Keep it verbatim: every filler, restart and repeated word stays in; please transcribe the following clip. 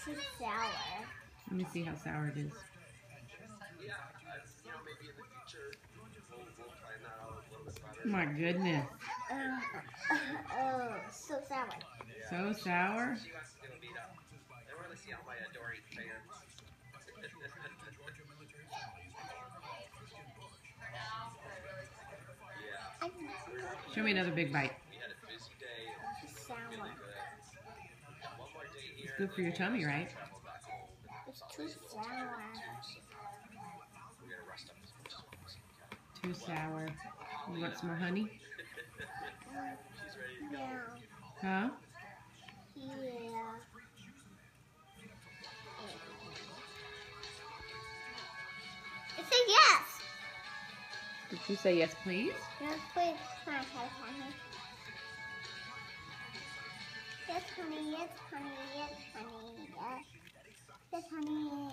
too sour. Let me see how sour it is. My goodness. Uh, oh, so sour. So sour? Show me another big bite. It's sour. It's good for your tummy, right? It's too sour. Too sour. You want some more honey? Yeah. Huh? Yeah. It said yes. Did you say yes, please? Yes, please. Can I have honey? Yes, honey. Yes, honey. Yes, honey. Yes. Yes, honey.